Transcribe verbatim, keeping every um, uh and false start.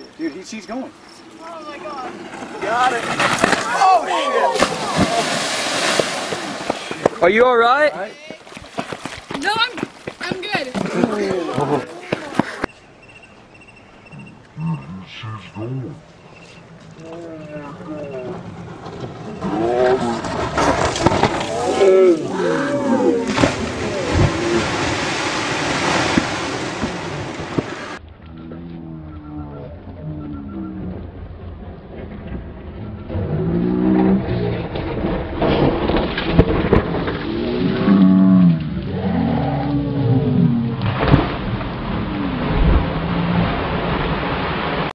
Dude, he's, he's going. Oh my god. Got it. Oh shit. Are you alright? All right.